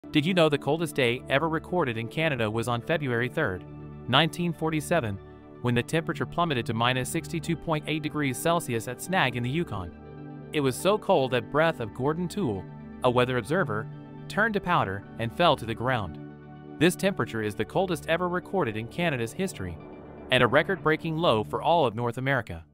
Did you know the coldest day ever recorded in Canada was on February 3, 1947, when the temperature plummeted to -62.8 degrees Celsius at Snag in the Yukon? It was so cold that breath of Gordon Toole, a weather observer, turned to powder and fell to the ground. This temperature is the coldest ever recorded in Canada's history, and a record-breaking low for all of North America.